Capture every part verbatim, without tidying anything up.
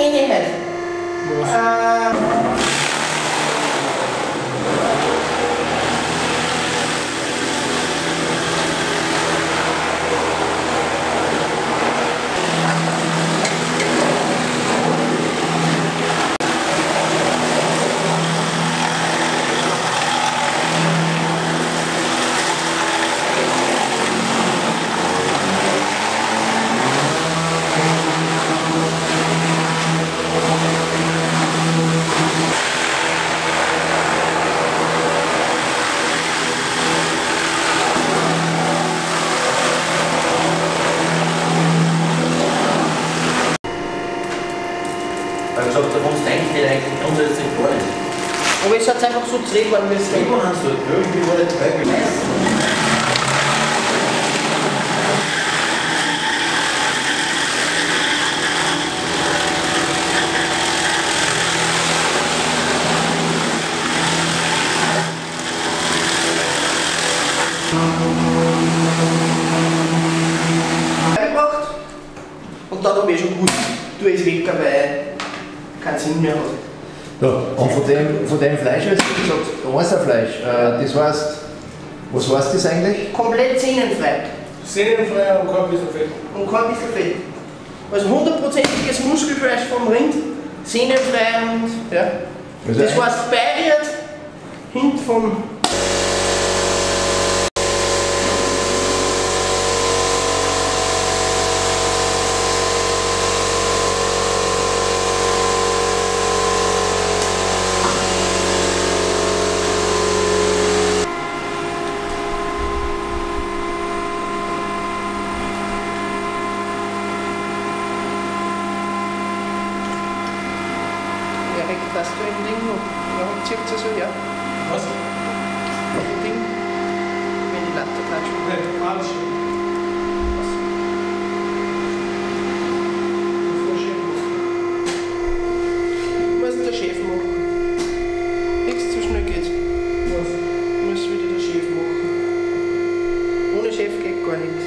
Ähnlichkeit. Äh, Weil ich gesagt, davon denke ich eigentlich grundsätzlich gar nicht. aber es hat einfach so gedreht worden, wie es Ich war so, irgendwie war nicht dabei gewesen. gebracht. Und dann habe ich schon gewusst, du es weg, weil keinen Sinn mehr hat. Ja, und von dem, von dem Fleisch, jetzt wie gesagt, Einserfleisch, äh, das heißt, was heißt das eigentlich? Komplett sehnenfrei. Sehnenfrei und kein bisschen Fett. Und kein bisschen Fett. Also hundertprozentiges Muskelfleisch vom Rind, sehnenfrei und ja. Also Das ein- heißt Beiriert, hint vom. Erik, hast du im Ding noch? Warum zieht es so her? Was? Auf dem Ding? Wenn die Latte klatschen. Nicht falsch. Was muss der Chef machen? Nichts zu schnell geht. Was? Muss wieder der Chef machen. Ohne Chef geht gar nichts.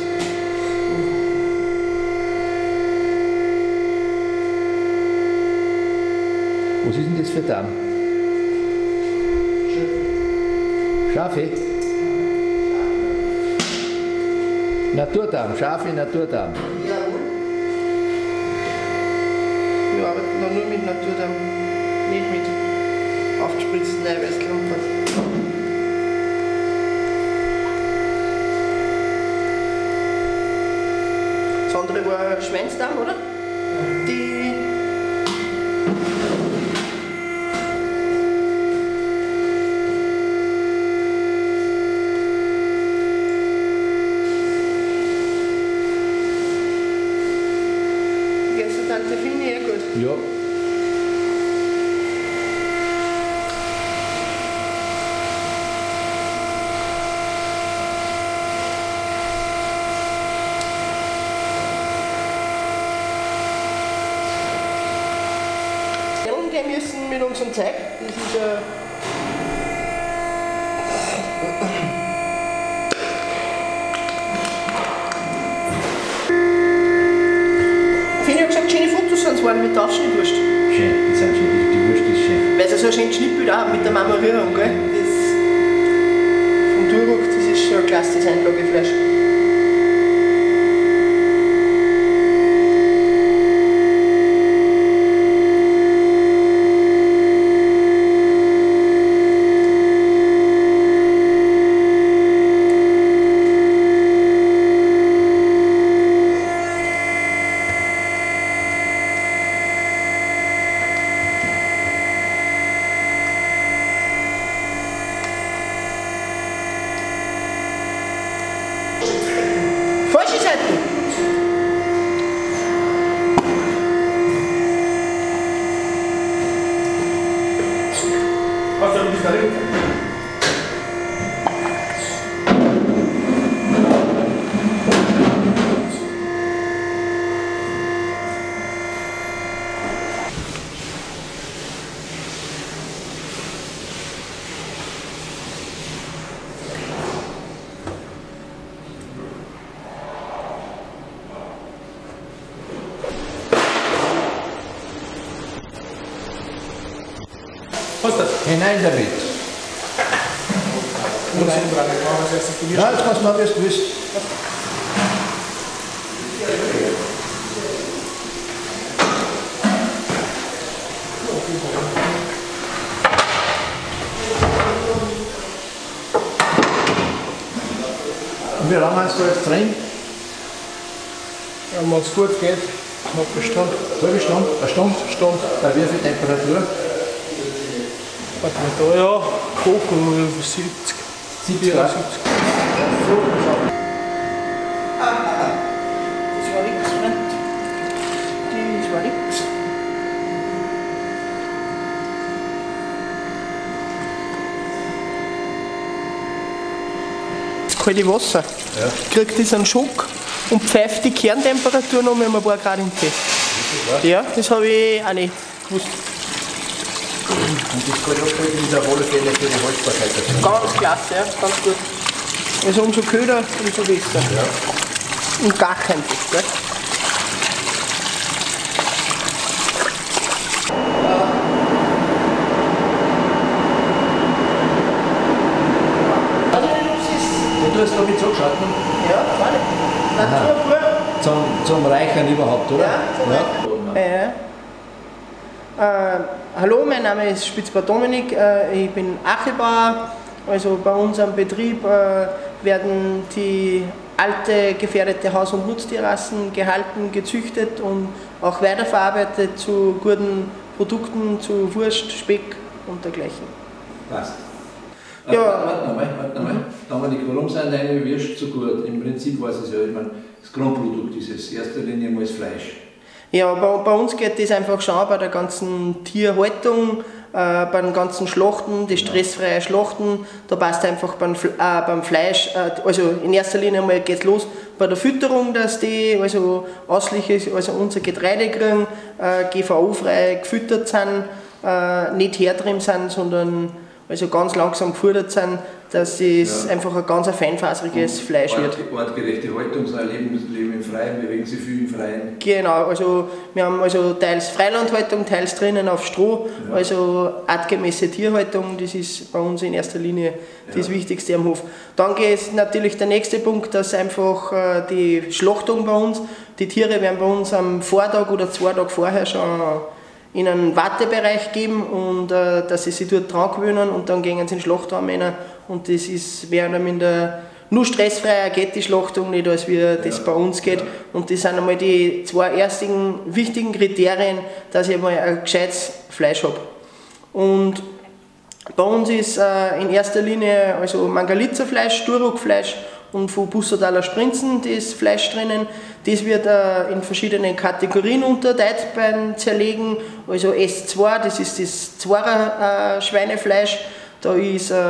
Was ist denn das für Darm? Schafe? Naturdarm, Schafe, Naturdarm. Jawohl. Wir arbeiten da nur mit Naturdarm, nicht mit aufgespritzten Eiweißklumpern. Das andere war Schweinsdarm, oder? Die. Kennst du Tante Fini eh gut? Ja. Ja, umgehen müssen mit unserem Zeug. Das ist äh, Fini hat gesagt, schöne Fotos sind es waren mit der Aufschnittwurst. Schön, das sind schön, die, die Wurst ist schön. Weil sie so ein schönes Schnittbild auch haben mit der Marmorierung, gell? Das vom Duroc, das ist schon ein klasse, das Einlagefleisch. Was das? Hinein damit. Muss ich dran, ich mache als erstes die Ja, jetzt kannst du mal, wie du willst. Und wie lange hast du jetzt drin? Ja, wenn es gut geht, knapp eine Stunde. Halbe Stunde? Eine Stunde? Stunde. Bei wie viel Temperatur? Warte mal da, ja, hoch auf siebzig. siebzig Ja, Grad. siebzig. Das war nix, Freund. Das war nix. Das kalte Wasser Ja. kriegt das einen Schock und pfeift die Kerntemperatur noch mit ein paar Grad im Tee. Ja, das habe ich auch nicht gewusst. Und das kalte Abschalten ist auf alle Fälle für die Haltbarkeit dazu. Ganz klasse, ja, ganz gut. Also umso kühler, umso besser. Ja. Und gar kein Druck, gell? Du hast damit zugeschalten? Ja, vorne. Natur pur. Zum, zum Reichern überhaupt, oder? Ja, zum Reichern. Ja. Äh, hallo, mein Name ist Spitzbauer Dominik, äh, ich bin Achelbauer. Also bei uns am Betrieb äh, werden die alte gefährdete Haus- und Nutztierrassen gehalten, gezüchtet und auch weiterverarbeitet zu guten Produkten, zu Wurst, Speck und dergleichen. Passt. Ja. Ja. Warte nochmal, warte nochmal. Dominik, warum sind deine Würste so gut? Im Prinzip weiß ich es ja, ich meine, das Grundprodukt ist es, in erster Linie mal das Fleisch. Ja, bei, bei uns geht das einfach schon bei der ganzen Tierhaltung, äh, beim ganzen Schlachten, die stressfreie Schlachten. Da passt einfach beim, äh, beim Fleisch, äh, also in erster Linie mal geht es los bei der Fütterung, dass die also ausschließlich also unser Getreide kriegen, äh, G V O-frei gefüttert sind, äh, nicht herdrin sind, sondern also ganz langsam gefüttert sind, dass es Ja. einfach ein ganz feinfaseriges Fleisch wird. Ort, artgerechte Haltung, so ein Leben, Leben im Freien, bewegen sich viel im Freien. Genau, also wir haben also teils Freilandhaltung, teils drinnen auf Stroh, Ja. also artgemäße Tierhaltung, das ist bei uns in erster Linie das Ja. Wichtigste am Hof. Dann geht natürlich der nächste Punkt, dass einfach äh, die Schlachtung bei uns, die Tiere werden bei uns am Vortag oder zwei Tage vorher schon in einen Wartebereich geben und äh, dass sie sich dort dran gewöhnen und dann gehen sie in den Schlachtraum rein und das ist mehr oder minder nur stressfreier geht die Schlachtung nicht, als wie das Ja. bei uns geht. Und das sind einmal die zwei ersten wichtigen Kriterien, dass ich einmal ein gescheites Fleisch habe. Und bei uns ist äh, in erster Linie also Mangalitzer-Fleisch, Sturrock-Fleisch und von Bussardaler Sprinzen das Fleisch drinnen. Das wird äh, in verschiedenen Kategorien unterteilt beim Zerlegen. Also S zwei, das ist das Zwarer äh, Schweinefleisch. Da ist äh,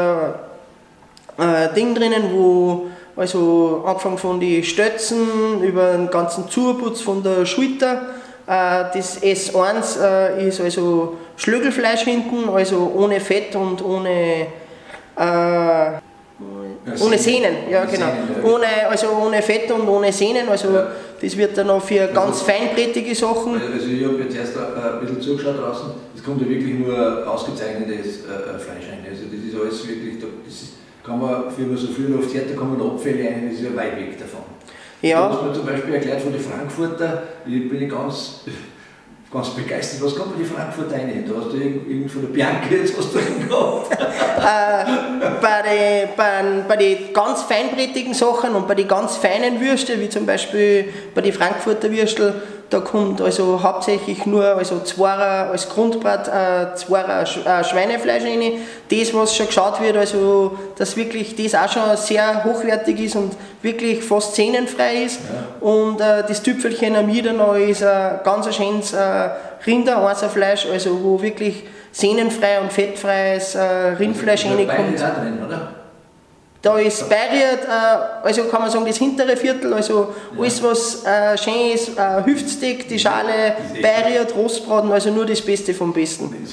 ein Ding drinnen, wo also angefangen von den Stötzen über den ganzen Zuputz von der Schulter. Äh, das S eins äh, ist also Schlögelfleisch hinten, also ohne Fett und ohne äh, ohne Sehnen, ja Ohne genau. Sehnen, ja. Ohne, also ohne Fett und ohne Sehnen, also Ja. das wird dann noch für ganz feinbrettige Sachen. Also ich habe jetzt erst ein bisschen zugeschaut draußen, es kommt ja wirklich nur ausgezeichnetes äh, Fleisch rein. Also das ist alles wirklich, das ist, kann man, wie man so viel oft hört, da kommen Abfälle rein, das ist ja weit weg davon. Ja. Du hast mir zum Beispiel erklärt von den Frankfurter, ich bin ganz, ganz begeistert, was kommt bei den Frankfurter rein? Da hast du irgendwie von der Bianca jetzt was drin gehabt. äh, bei den bei, bei die ganz feinbrettigen Sachen und bei den ganz feinen Würste, wie zum Beispiel bei den Frankfurter Würstel, da kommt also hauptsächlich nur also Zwarer als Grundbrat, äh, Zwarer äh, Schweinefleisch rein. Das, was schon geschaut wird, also dass wirklich das auch schon sehr hochwertig ist und wirklich fast sehnenfrei ist. Ja. Und äh, das Tüpfelchen am Ida noch ist ein ganz schönes äh, Rinder-Einserfleisch, also wo wirklich sehnenfrei und fettfreies äh, Rindfleisch Beide reinkommt. da drin, oder? Da ist Beiriert, äh, also kann man sagen, das hintere Viertel, also Ja. alles was äh, schön ist, äh, Hüftsteak, die Schale, Beiriert, Rostbraten, also nur das Beste vom Besten. Das ist ja wirklich.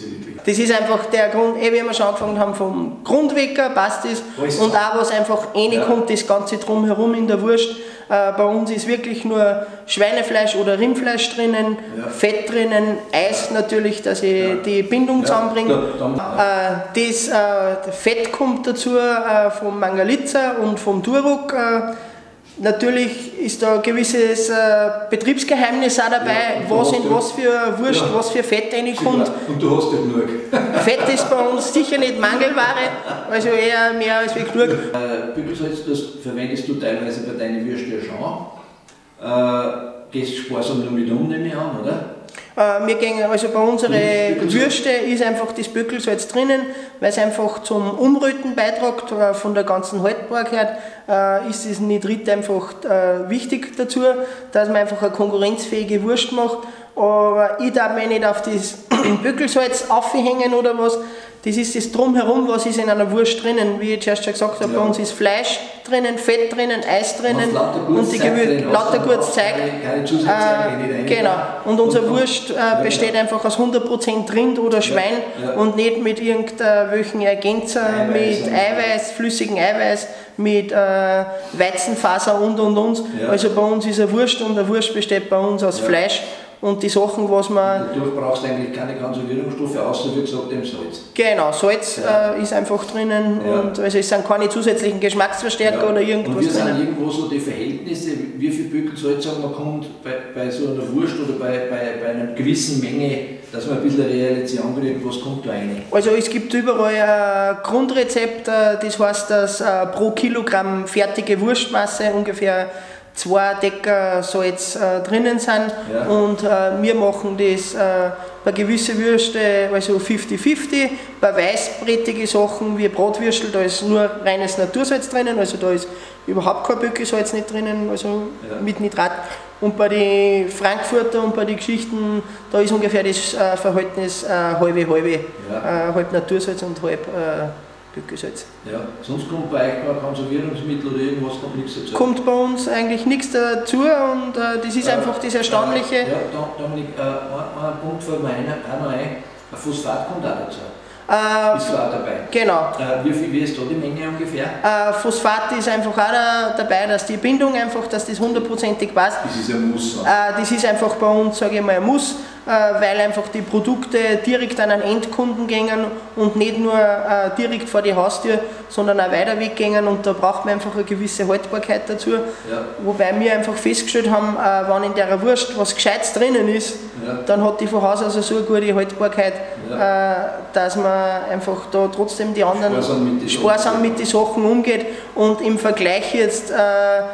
Das ist einfach der Grund, eh wie wir schon angefangen haben, vom Grundwecker passt das. Alles Und so. auch was einfach reinkommt, das Ganze drumherum in der Wurst. Äh, bei uns ist wirklich nur Schweinefleisch oder Rindfleisch drinnen, Ja. Fett drinnen, Eis natürlich, dass ich Ja. die Bindung Ja, zusammenbringe. da- Äh, das äh, Fett kommt dazu äh, vom Mangalitza und vom Duruk. Äh, natürlich ist da ein gewisses äh, Betriebsgeheimnis auch dabei, Ja, und du was hast in ja- was für Wurst, Ja. was für Fett reinkommt. Und du hast ja genug. Fett ist bei uns sicher nicht Mangelware, also eher mehr als wie genug. Äh, Bügelsalz, das verwendest du teilweise bei deinen Würsten ja schon. Äh, gehst sparsam damit um, nehme ich an, oder? Äh, wir gehen, also bei unseren Böckelsalz. Würste ist einfach das Böckelsalz drinnen, weil es einfach zum Umröten beiträgt, äh, von der ganzen Haltbarkeit äh, ist das Nitrit einfach äh, wichtig dazu, dass man einfach eine konkurrenzfähige Wurst macht. Aber ich darf mich nicht auf das Böckelsalz aufhängen oder was. Das ist das Drumherum, was ist in einer Wurst drinnen. Wie ich zuerst schon gesagt habe, Ja. bei uns ist Fleisch drinnen, Fett drinnen, Eis drinnen Und lauter gutes und die Zeug Gewürze, drin, lauter hast du gutes auch Zeug. keine- keine Zusatzzeug Äh, nicht genau. rein. Und unsere Und- Wurst äh, Ja, besteht ja. einfach aus hundert Prozent Rind oder Schwein ja. und nicht mit irgendwelchen Ergänzer, Eiweiß mit und- Eiweiß, flüssigem Eiweiß, mit äh, Weizenfaser und und und. Ja. Also bei uns ist eine Wurst und eine Wurst besteht bei uns aus Ja. Fleisch und die Sachen, was man. Dadurch brauchst du eigentlich keine Konservierungsstoffe, außer wie gesagt dem Salz. Genau, Salz Ja. äh, ist einfach drinnen Ja. und also es sind keine zusätzlichen Geschmacksverstärker Ja. oder Und irgendwas wie sind drinnen. irgendwo so die Verhältnisse, wie viel Böckelsalz sagen wir, kommt bei, bei so einer Wurst oder bei, bei, bei einer gewissen Menge, dass man ein bisschen eine Realisation kriegt, was kommt da rein? Also es gibt überall ein Grundrezept, äh, das heißt, dass äh, pro Kilogramm fertige Wurstmasse ungefähr zwei Decker Salz äh, drinnen sind Ja. und äh, wir machen das äh, bei gewissen Würste also fünfzig fünfzig, bei weißbrettige Sachen wie Bratwürstel, da ist nur reines Natursalz drinnen, also da ist überhaupt kein Böckelsalz nicht drinnen, also Ja. mit Nitrat. Und bei den Frankfurter und bei den Geschichten, da ist ungefähr das äh, Verhältnis äh, halbe halbe, Ja. äh, halb Natursalz und halb äh, Böckelsalz. Ja. Sonst kommt bei euch kein Konservierungsmittel oder irgendwas, kommt nichts dazu. Kommt bei uns eigentlich nichts dazu und äh, das ist Äh, einfach das Erstaunliche. Äh, ja, da- Dominik, äh, ein, ein Punkt fällt mir ein, auch noch ein. Ein Phosphat kommt auch dazu. Äh, Ist da auch dabei. genau. Äh, wie viel wie ist da die Menge ungefähr? Äh, Phosphat ist einfach auch da, dabei, dass die Bindung einfach, dass das hundertprozentig passt. Das ist ein Muss. Äh, das ist einfach bei uns, sage ich mal, ein Muss, äh, weil einfach die Produkte direkt an einen Endkunden gehen und nicht nur äh, direkt vor die Haustür, sondern auch weiter weggehen und da braucht man einfach eine gewisse Haltbarkeit dazu. Ja. Wobei wir einfach festgestellt haben, äh, wenn in der Wurst was Gescheites drinnen ist, Ja. dann hat die von Haus aus so eine gute Haltbarkeit, äh, dass man einfach da trotzdem die anderen Sparsam mit die sparsam Sachen. mit den Sachen umgeht und im Vergleich jetzt äh,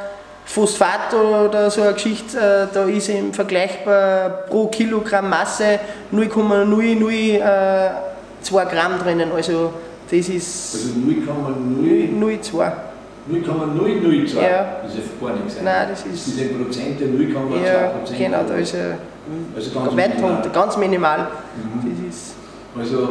Phosphat oder so eine Geschichte, äh, da ist im Vergleich bei, pro Kilogramm Masse null Komma null null zwei Gramm drinnen, also das ist Also null Komma null null Komma zwei. null Komma null null zwei. Ja. Das ist ja gar nichts. Nein, das Das ist- ist ein Prozent der null Komma zwei Ja, Prozent. genau, da ist er Also ganz weit minimal. runter, ganz minimal. Mhm. Das ist Also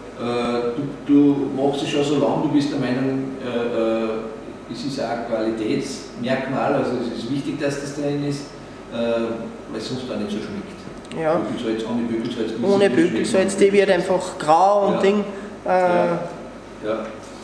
äh, du, du machst es schon so lange, du bist der Meinung, äh, äh, es ist auch ein Qualitätsmerkmal, also es ist wichtig, dass das drin ist, äh, weil es sonst auch nicht so schmeckt. ja. Böckelsalz, ohne Böckelsalz. muss Ohne es nicht Böckelsalz, schmecken. die wird einfach grau und Ja. Ding. Äh, Ja. Ja.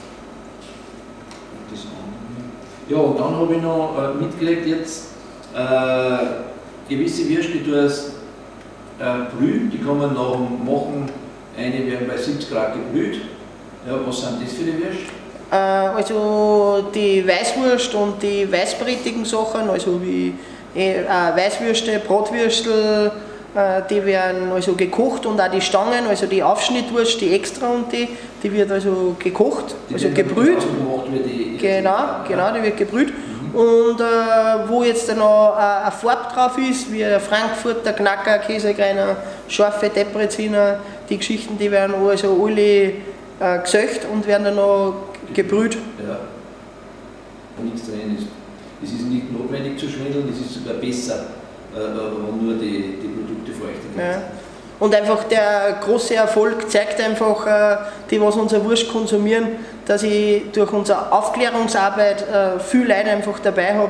Das andere. Ja, und dann habe ich noch äh, mitgelegt jetzt äh, gewisse Würste, die du als äh, brühen, die kann man nach dem Machen, eine werden bei siebzig Grad gebrüht. Ja, was sind das für die Würste? äh, also die Weißwurst und die weißbretigen Sachen, also wie äh, Weißwürste, Bratwürstel, äh, die werden also gekocht und auch die Stangen, also die Aufschnittwurst, die extra und die, die wird also gekocht, Die also werden dann gebrüht. genauso gemacht wie die. Genau, genau, die wird gebrüht. Und äh, wo jetzt dann noch äh, eine Farbe drauf ist, wie der Frankfurter, Knacker, Käsekreiner, scharfe Depreziner, die Geschichten, die werden also alle äh, gesöcht und werden dann noch gebrüht. Ja. Nichts drin ist. Es ist nicht notwendig zu schwindeln, es ist sogar besser, äh, wenn nur die, die Produkte feuchtig Ja. sind. Und einfach der große Erfolg zeigt einfach, äh, die was unsere Wurst konsumieren, dass ich durch unsere Aufklärungsarbeit äh, viel Leute einfach dabei habe,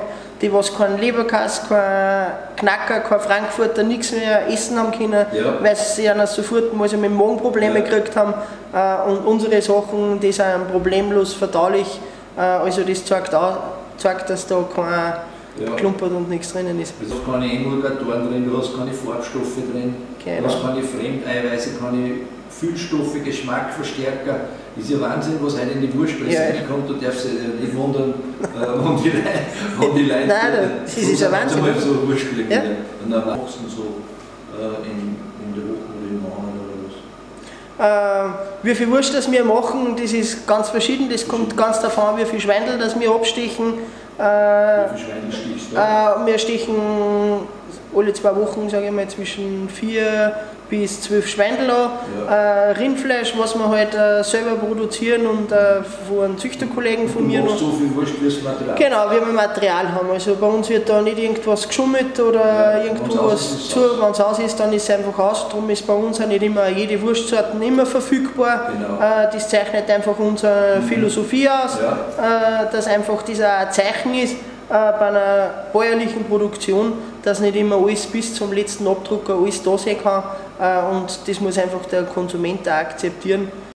die was keinen Leberkäse, kein Knacker, kein Frankfurter, nichts mehr essen haben können, Ja. weil sie ja sofort mal so mit Magenprobleme Ja. gekriegt haben. Äh, und unsere Sachen, die sind problemlos verdaulich. Äh, also das zeigt, auch, zeigt, dass da kein Ja. Klumpert und nichts drinnen ist. Du hast keine Emulgatoren drin, du hast keine Farbstoffe drin, Genau. du hast keine Fremdeiweiße, keine Füllstoffe, Geschmackverstärker. Das ist ja Wahnsinn, was heute in die Wurstpresse Ja. reinkommt. Du darfst dich nicht wundern, äh, wenn die Leute, wenn die Leute Nein, das ist ja Wahnsinn. mal so Wurst gelegt Ja. und dann machst du so äh, in, in der Woche oder im Monat oder was. Äh, wie viel Wurst das wir machen, das ist ganz verschieden. Das kommt ganz davon an, wie viel Schweindel das wir abstechen. Äh, Wie viel Schweine stichst du? äh, wir stechen alle zwei Wochen, sage ich mal, zwischen vier bis zwölf Schweindel an. Ja. Äh, Rindfleisch, was wir halt äh, selber produzieren und äh, von einem Züchterkollegen von Du mir machst noch. so viel Wurst wie das Material. Genau, wie wir Material haben. Also bei uns wird da nicht irgendwas geschummelt oder Ja, irgendwo wenn's aus was ist, ist zu. es aus. Wenn es aus ist, dann ist es einfach aus. Darum ist bei uns auch nicht immer jede Wurstsorten immer verfügbar. Genau. Äh, das zeichnet einfach unsere Philosophie aus, Ja. äh, dass einfach dieser ein Zeichen ist äh, bei einer bäuerlichen Produktion, dass nicht immer alles bis zum letzten Abdrucker alles da sein kann. Äh, und das muss einfach der Konsument auch akzeptieren.